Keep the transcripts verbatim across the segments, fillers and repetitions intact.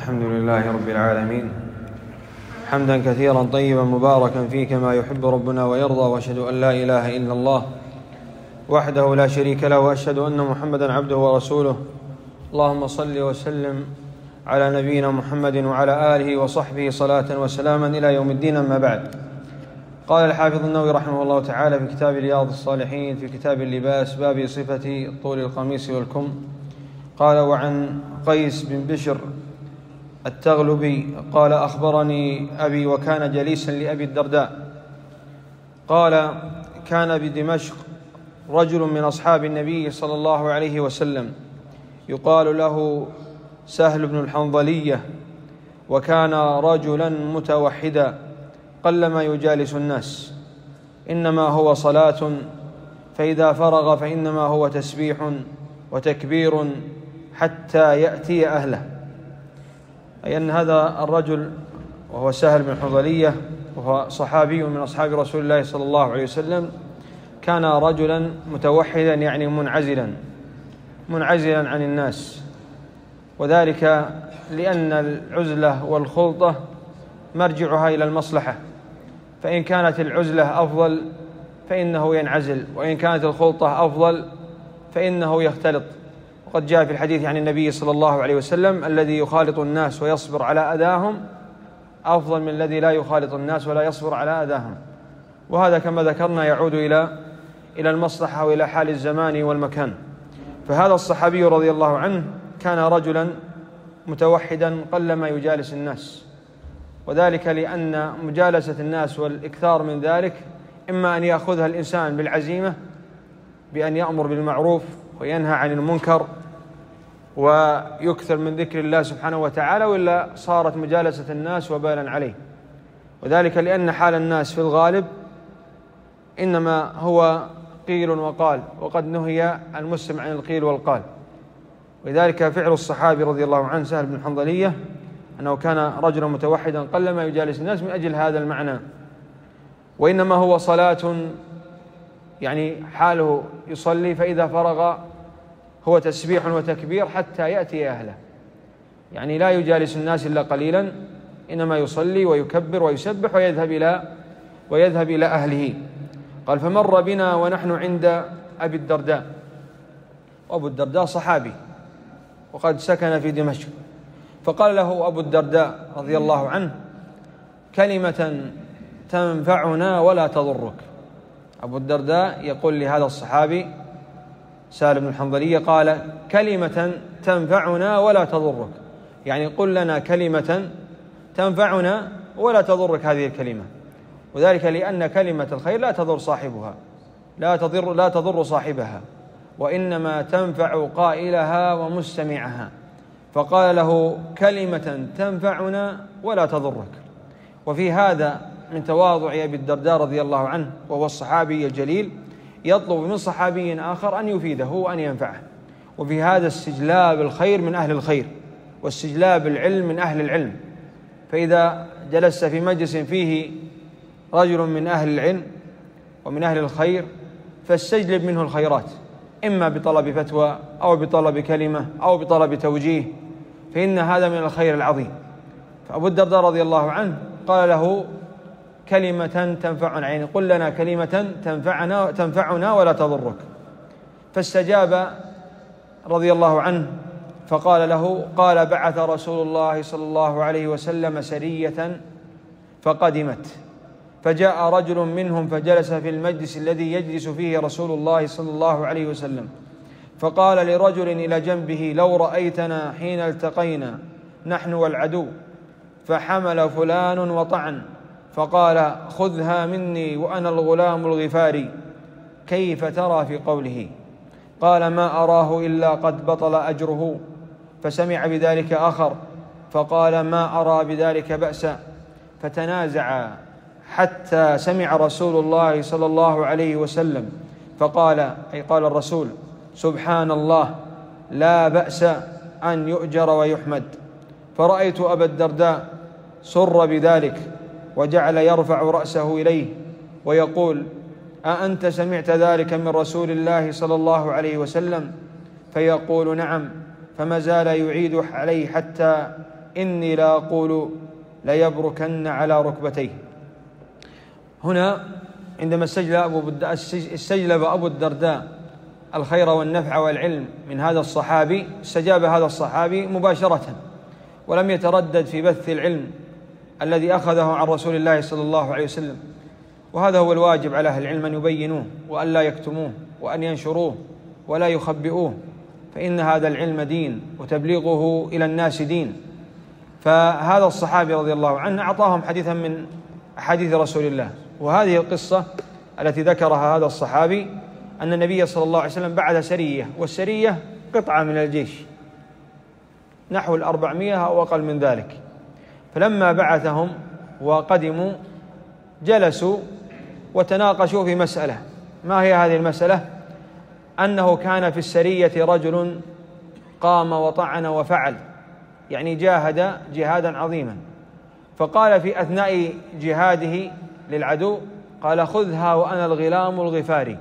الحمد لله رب العالمين، حمدا كثيرا طيبا مباركا فيه كما يحب ربنا ويرضى، وأشهد أن لا إله إلا الله وحده لا شريك له، وأشهد أن محمدا عبده ورسوله. اللهم صل وسلم على نبينا محمد وعلى آله وصحبه صلاة وسلاما إلى يوم الدين. أما بعد، قال الحافظ النووي رحمه الله تعالى في كتاب رياض الصالحين في كتاب اللباس باب صفة طول القميص والكم، قال: وعن قيس بن بشر التغلبي قال: أخبرني أبي وكان جليسا لأبي الدرداء قال: كان بدمشق رجل من أصحاب النبي صلى الله عليه وسلم يقال له سهل بن الحنظلية، وكان رجلا متوحدا قلما يجالس الناس، إنما هو صلاة، فإذا فرغ فإنما هو تسبيح وتكبير حتى يأتي أهله. أي أن هذا الرجل وهو سهل بن الحنظلية وهو صحابي من أصحاب رسول الله صلى الله عليه وسلم، كان رجلا متوحدا يعني منعزلا منعزلا عن الناس، وذلك لأن العزلة والخلطة مرجعها إلى المصلحة، فإن كانت العزلة أفضل فإنه ينعزل، وإن كانت الخلطة أفضل فإنه يختلط. وقد جاء في الحديث عن النبي صلى الله عليه وسلم: الذي يخالط الناس ويصبر على أذاهم أفضل من الذي لا يخالط الناس ولا يصبر على أذاهم. وهذا كما ذكرنا يعود إلى إلى المصلحة وإلى حال الزمان والمكان. فهذا الصحابي رضي الله عنه كان رجلا متوحدا قلما يجالس الناس، وذلك لأن مجالسة الناس والإكثار من ذلك إما أن يأخذها الإنسان بالعزيمة بأن يأمر بالمعروف وينهى عن المنكر ويكثر من ذكر الله سبحانه وتعالى، وإلا صارت مجالسة الناس وبالا عليه، وذلك لأن حال الناس في الغالب إنما هو قيل وقال، وقد نهي المسلم عن القيل والقال. ولذلك فعل الصحابي رضي الله عنه سهل بن الحنظلية أنه كان رجلا متوحدا قلما يجالس الناس من أجل هذا المعنى. وإنما هو صلاة، يعني حاله يصلي، فإذا فرغ هو تسبيح وتكبير حتى يأتي أهله، يعني لا يجالس الناس إلا قليلا، إنما يصلي ويكبر ويسبح ويذهب إلى ويذهب إلى أهله. قال: فمر بنا ونحن عند أبي الدرداء، وأبو الدرداء صحابي وقد سكن في دمشق، فقال له أبو الدرداء رضي الله عنه: كلمة تنفعنا ولا تضرك. أبو الدرداء يقول لهذا الصحابي سهل بن الحنظلية، قال: كلمة تنفعنا ولا تضرك، يعني قل لنا كلمة تنفعنا ولا تضرك هذه الكلمة. وذلك لأن كلمة الخير لا تضر صاحبها لا تضر لا تضر صاحبها، وإنما تنفع قائلها ومستمعها. فقال له: كلمة تنفعنا ولا تضرك. وفي هذا من تواضع أبي الدرداء رضي الله عنه، وهو الصحابي الجليل يطلب من صحابي آخر أن يفيده وأن ينفعه. وفي هذا استجلاب الخير من أهل الخير، واستجلاب العلم من أهل العلم. فإذا جلست في مجلس فيه رجل من أهل العلم ومن أهل الخير فاستجلب منه الخيرات، إما بطلب فتوى أو بطلب كلمة أو بطلب توجيه، فإن هذا من الخير العظيم. فأبو الدرداء رضي الله عنه قال له: كلمة تنفعنا، يعني قل لنا كلمة تنفعنا تنفعنا ولا تضرك. فاستجاب رضي الله عنه فقال له: قال: بعث رسول الله صلى الله عليه وسلم سرية فقدمت، فجاء رجل منهم فجلس في المجلس الذي يجلس فيه رسول الله صلى الله عليه وسلم، فقال لرجل إلى جنبه: لو رأيتنا حين التقينا نحن والعدو، فحمل فلان وطعن، فقال: خذها مني وأنا الغلام الغفاري، كيف ترى في قوله؟ قال: ما أراه إلا قد بطل أجره. فسمع بذلك آخر فقال: ما أرى بذلك بأسا. فتنازعا حتى سمع رسول الله صلى الله عليه وسلم فقال، أي قال الرسول: سبحان الله، لا بأس أن يؤجر ويحمد. فرأيت أبا الدرداء سر بذلك، وجعل يرفع رأسه إليه ويقول: أأنت سمعت ذلك من رسول الله صلى الله عليه وسلم؟ فيقول: نعم. فما زال يعيد عليه حتى إني لا أقول ليبركن على ركبتيه. هنا عندما استجلب أبو الدرداء الخير والنفع والعلم من هذا الصحابي، استجاب هذا الصحابي مباشرة ولم يتردد في بث العلم الذي أخذه عن رسول الله صلى الله عليه وسلم. وهذا هو الواجب على أهل العلم، أن يبينوه وأن لا يكتموه وأن ينشروه ولا يخبئوه، فإن هذا العلم دين وتبليغه إلى الناس دين. فهذا الصحابي رضي الله عنه أعطاهم حديثا من أحاديث رسول الله. وهذه القصة التي ذكرها هذا الصحابي أن النبي صلى الله عليه وسلم بعث سرية، والسرية قطعة من الجيش نحو الأربعمائة أو أقل من ذلك. فلما بعثهم وقدموا جلسوا وتناقشوا في مسألة. ما هي هذه المسألة؟ أنه كان في السرية رجل قام وطعن وفعل، يعني جاهد جهادا عظيما، فقال في أثناء جهاده للعدو قال: خذها وأنا الغلام الغفاري،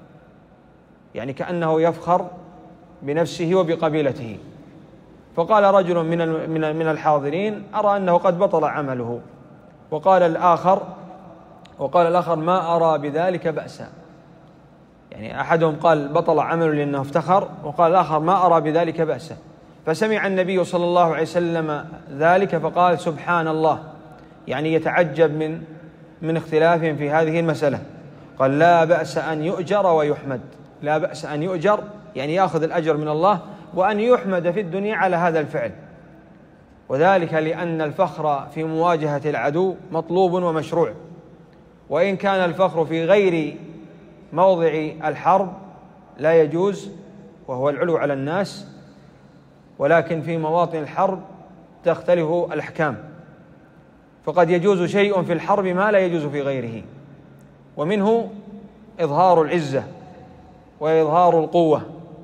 يعني كأنه يفخر بنفسه وبقبيلته. فقال رجل من من الحاضرين: أرى أنه قد بطل عمله. وقال الآخر وقال الآخر: ما أرى بذلك بأسا. يعني أحدهم قال بطل عمله لأنه افتخر، وقال الآخر: ما أرى بذلك بأسا. فسمع النبي صلى الله عليه وسلم ذلك فقال: سبحان الله، يعني يتعجب من من اختلافهم في هذه المسألة. قال: لا بأس أن يؤجر ويحمد، لا بأس أن يؤجر يعني يأخذ الأجر من الله، وأن يحمد في الدنيا على هذا الفعل. وذلك لأن الفخر في مواجهة العدو مطلوب ومشروع، وإن كان الفخر في غير موضع الحرب لا يجوز، وهو العلو على الناس، ولكن في مواطن الحرب تختلف الأحكام، فقد يجوز شيء في الحرب ما لا يجوز في غيره، ومنه إظهار العزة وإظهار القوة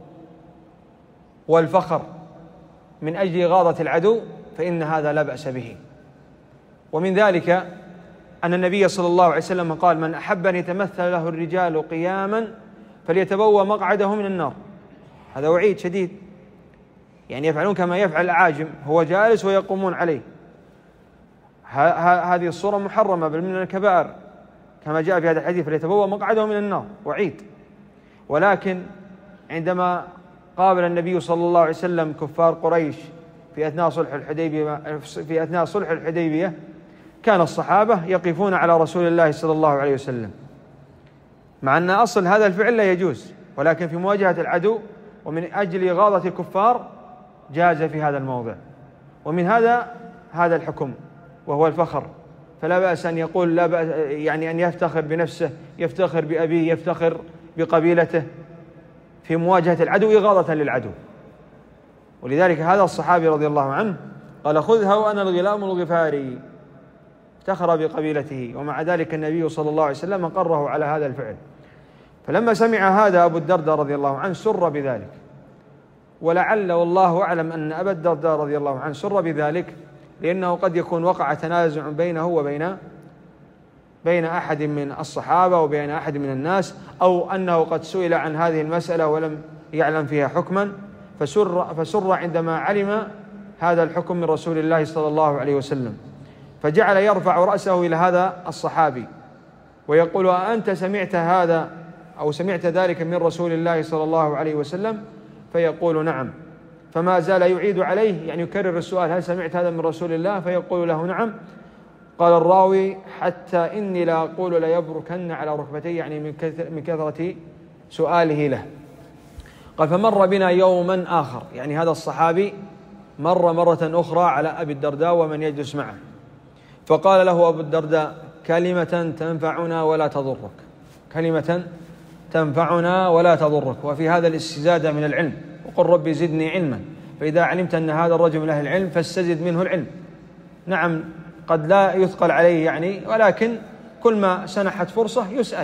والفخر من أجل إغاظة العدو، فإن هذا لا بأس به. ومن ذلك أن النبي صلى الله عليه وسلم قال: من أحب أن يتمثل له الرجال قياما فليتبوأ مقعده من النار. هذا وعيد شديد، يعني يفعلون كما يفعل الأعاجم، هو جالس ويقومون عليه. هذه الصورة محرمة بل من الكبائر، كما جاء في هذا الحديث: فليتبوأ مقعده من النار، وعيد. ولكن عندما قابل النبي صلى الله عليه وسلم كفار قريش في أثناء صلح الحديبية في أثناء صلح الحديبية كان الصحابة يقفون على رسول الله صلى الله عليه وسلم، مع أن أصل هذا الفعل لا يجوز، ولكن في مواجهة العدو ومن أجل إغاظة الكفار جاز في هذا الموضع. ومن هذا هذا الحكم وهو الفخر، فلا بأس أن يقول لا بأس، يعني أن يفتخر بنفسه، يفتخر بأبيه، يفتخر بقبيلته في مواجهة العدو إغاظة للعدو. ولذلك هذا الصحابي رضي الله عنه قال: خذها وأنا الغلام الغفاري، افتخر بقبيلته، ومع ذلك النبي صلى الله عليه وسلم أقره على هذا الفعل. فلما سمع هذا أبو الدرداء رضي الله عنه سر بذلك، ولعل والله أعلم أن أبا الدرداء رضي الله عنه سر بذلك لأنه قد يكون وقع تنازع بينه وبين بين أحد من الصحابة وبين أحد من الناس، أو أنه قد سئل عن هذه المسألة ولم يعلم فيها حكما، فسر, فسر عندما علم هذا الحكم من رسول الله صلى الله عليه وسلم، فجعل يرفع رأسه إلى هذا الصحابي ويقول: أنت سمعت هذا أو سمعت ذلك من رسول الله صلى الله عليه وسلم؟ فيقول: نعم. فما زال يعيد عليه، يعني يكرر السؤال: هل سمعت هذا من رسول الله؟ فيقول له: نعم. قال الراوي: حتى إني لا أقول ليبركن على ركبتي، يعني من كثرة سؤاله له. قال: فمر بنا يوما آخر، يعني هذا الصحابي مر مرة أخرى على أبي الدرداء ومن يجلس معه، فقال له أبو الدرداء: كلمة تنفعنا ولا تضرك، كلمة تنفعنا ولا تضرك. وفي هذا الاستزادة من العلم، وقل ربي زدني علما، فإذا علمت أن هذا الرجل من أهل العلم فاستزد منه العلم. نعم قد لا يثقل عليه يعني، ولكن كل ما سنحت فرصة يسأل،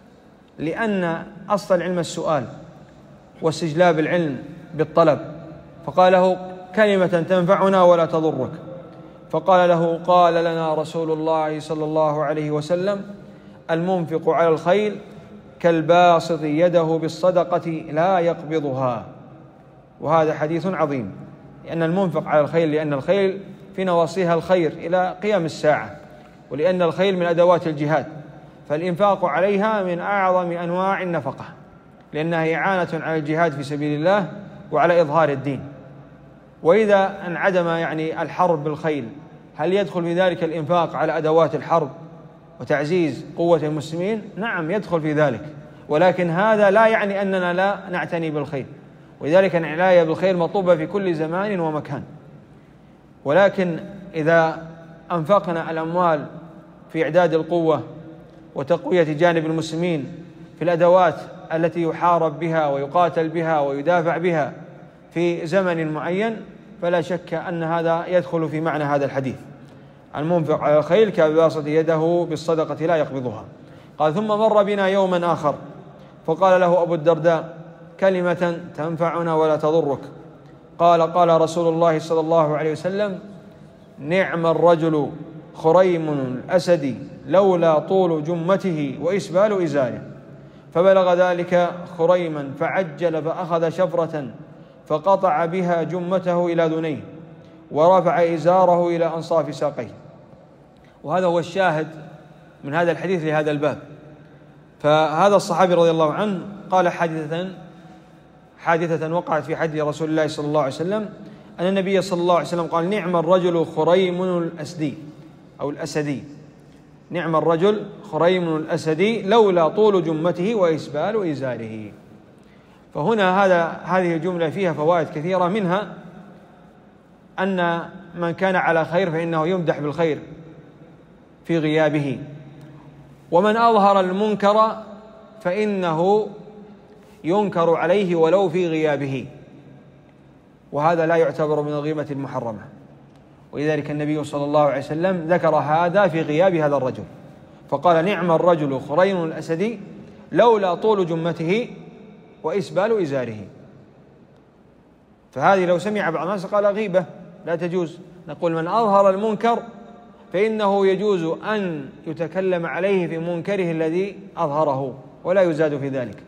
لأن أصل العلم السؤال واستجلاب العلم بالطلب. فقال له: كلمة تنفعنا ولا تضرك. فقال له: قال لنا رسول الله صلى الله عليه وسلم: المنفق على الخيل كالباسط يده بالصدقة لا يقبضها. وهذا حديث عظيم، لأن المنفق على الخيل، لأن الخيل في نواصيها الخير إلى قيام الساعة، ولأن الخيل من أدوات الجهاد، فالإنفاق عليها من أعظم أنواع النفقة، لأنها إعانة على الجهاد في سبيل الله وعلى إظهار الدين. وإذا انعدم يعني الحرب بالخيل، هل يدخل في ذلك الإنفاق على أدوات الحرب وتعزيز قوة المسلمين؟ نعم يدخل في ذلك، ولكن هذا لا يعني أننا لا نعتني بالخيل، ولذلك العناية بالخيل مطلوبة في كل زمان ومكان. ولكن إذا أنفقنا الأموال في إعداد القوة وتقوية جانب المسلمين في الأدوات التي يحارب بها ويقاتل بها ويدافع بها في زمن معين، فلا شك أن هذا يدخل في معنى هذا الحديث: المنفق على الخيل كباسط يده بالصدقة لا يقبضها. قال: ثم مر بنا يوما آخر فقال له أبو الدرداء: كلمة تنفعنا ولا تضرك. قال: قال رسول الله صلى الله عليه وسلم: نعم الرجل خريم الأسدي لولا طول جمته وإسبال إزاره. فبلغ ذلك خريما فعجل فأخذ شفرة فقطع بها جمته إلى ذنيه ورفع إزاره إلى أنصاف ساقيه. وهذا هو الشاهد من هذا الحديث لهذا الباب. فهذا الصحابي رضي الله عنه قال حادثة حادثة وقعت في حديث رسول الله صلى الله عليه وسلم أن النبي صلى الله عليه وسلم قال: نعم الرجل خريم الأسدي أو الأسدي، نعم الرجل خريم الأسدي لولا طول جمته وإسبال إزاره. فهنا هذا هذه الجملة فيها فوائد كثيرة، منها أن من كان على خير فإنه يمدح بالخير في غيابه، ومن أظهر المنكر فإنه ينكر عليه ولو في غيابه، وهذا لا يعتبر من الغيبة المحرمة. ولذلك النبي صلى الله عليه وسلم ذكر هذا في غياب هذا الرجل، فقال: نعم الرجل خريم الأسدي لولا طول جمته وإسبال إزاره. فهذه لو سمع بعض الناس قال غيبة لا تجوز. نقول: من أظهر المنكر فإنه يجوز أن يتكلم عليه في منكره الذي أظهره ولا يزاد في ذلك.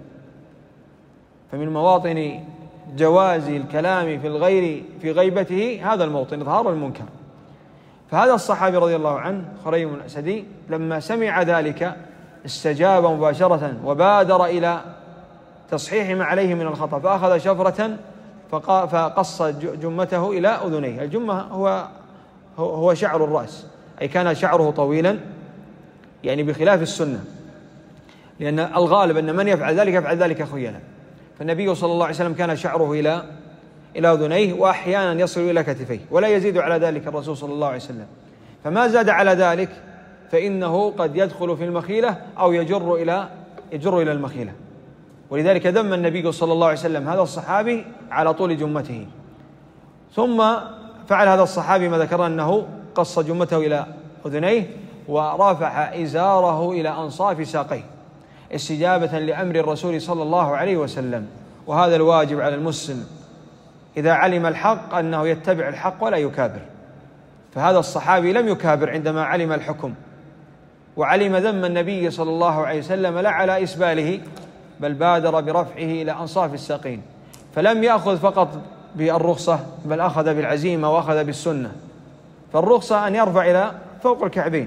فمن مواطن جواز الكلام في الغير في غيبته هذا الموطن، إظهار المنكر. فهذا الصحابي رضي الله عنه خريم الأسدي لما سمع ذلك استجاب مباشرة وبادر إلى تصحيح ما عليه من الخطأ، فأخذ شفرة فقص جمته إلى أذنيه. الجمة هو هو شعر الرأس، أي كان شعره طويلا، يعني بخلاف السنة، لأن الغالب أن من يفعل ذلك يفعل ذلك خيلا. فالنبي صلى الله عليه وسلم كان شعره إلى إلى أذنيه، وأحيانا يصل إلى كتفيه، ولا يزيد على ذلك الرسول صلى الله عليه وسلم. فما زاد على ذلك فإنه قد يدخل في المخيلة أو يجر إلى يجر إلى المخيلة. ولذلك ذم النبي صلى الله عليه وسلم هذا الصحابي على طول جمته. ثم فعل هذا الصحابي ما ذكر أنه قص جمته إلى أذنيه ورفع إزاره إلى أنصاف ساقيه استجابة لأمر الرسول صلى الله عليه وسلم. وهذا الواجب على المسلم إذا علم الحق أنه يتبع الحق ولا يكابر. فهذا الصحابي لم يكابر عندما علم الحكم وعلم ذم النبي صلى الله عليه وسلم لا على إسباله، بل بادر برفعه إلى أنصاف الساقين. فلم يأخذ فقط بالرخصة، بل أخذ بالعزيمة وأخذ بالسنة. فالرخصة أن يرفع إلى فوق الكعبين،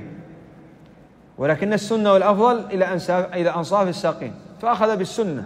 ولكن السنة والأفضل إلى أنصاف إلى أنصاف الساقين، فأخذ بالسنة.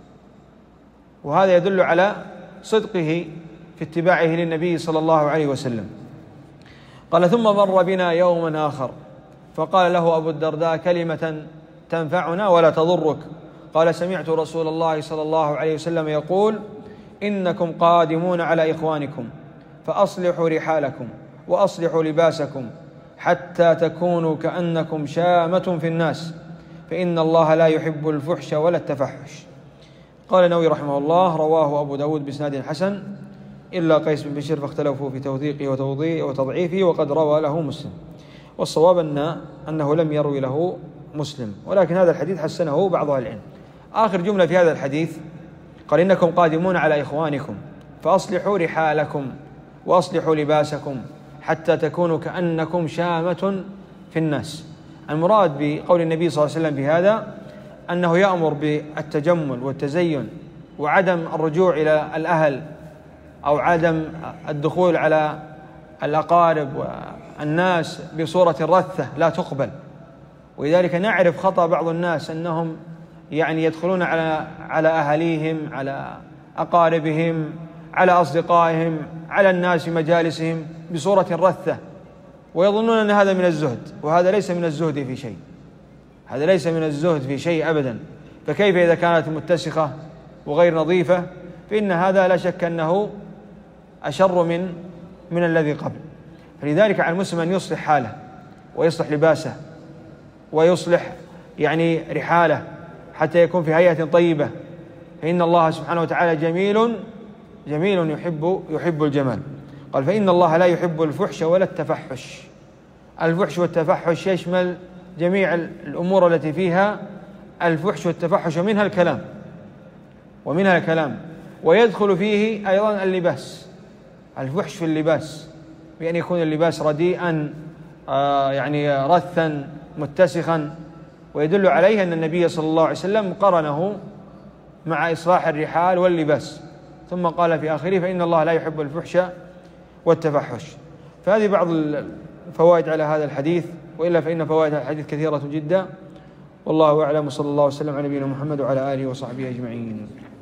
وهذا يدل على صدقه في اتباعه للنبي صلى الله عليه وسلم. قال: ثم مر بنا يوما آخر فقال له أبو الدرداء: كلمة تنفعنا ولا تضرك. قال: سمعت رسول الله صلى الله عليه وسلم يقول: إنكم قادمون على إخوانكم فأصلحوا رحالكم وأصلحوا لباسكم حتى تكونوا كأنكم شامة في الناس، فإن الله لا يحب الفحش ولا التفحش. قال النووي رحمه الله: رواه أبو داود بإسناد حسن إلا قيس بن بشير فاختلفوا في توثيقه وتضعيفه، وقد روى له مسلم. والصواب أن أنه لم يروي له مسلم، ولكن هذا الحديث حسنه بعض أهل العلم. آخر جملة في هذا الحديث قال: إنكم قادمون على إخوانكم فأصلحوا رحالكم وأصلحوا لباسكم حتى تكونوا كأنكم شامة في الناس. المراد بقول النبي صلى الله عليه وسلم بهذا أنه يأمر بالتجمل والتزين وعدم الرجوع إلى الأهل أو عدم الدخول على الأقارب والناس بصورة رثة لا تقبل. ولذلك نعرف خطأ بعض الناس أنهم يعني يدخلون على على أهليهم، على أقاربهم، على أصدقائهم، على الناس في مجالسهم بصورة رثة، ويظنون أن هذا من الزهد، وهذا ليس من الزهد في شيء، هذا ليس من الزهد في شيء أبدا. فكيف إذا كانت متسخة وغير نظيفة؟ فإن هذا لا شك أنه أشر من من الذي قبل. فلذلك على المسلم أن يصلح حاله ويصلح لباسه ويصلح يعني رحاله حتى يكون في هيئة طيبة، فإن الله سبحانه وتعالى جميل جميل يحب يحب الجمال. قال فإن الله لا يحب الفحش ولا التفحش. الفحش والتفحش يشمل جميع الأمور التي فيها الفحش والتفحش، ومنها الكلام ومنها الكلام ويدخل فيه أيضا اللباس، الفحش في اللباس بأن يكون اللباس رديئا آه يعني رثا متسخا. ويدل عليه أن النبي صلى الله عليه وسلم قرنه مع إصلاح الرحال واللباس، ثم قال في آخره فإن الله لا يحب الفحش والتفحش. فهذه بعض الفوائد على هذا الحديث، وإلا فإن فوائد هذا الحديث كثيرة جدا، والله أعلم. صلى الله وسلم على نبينا محمد وعلى آله وصحبه أجمعين.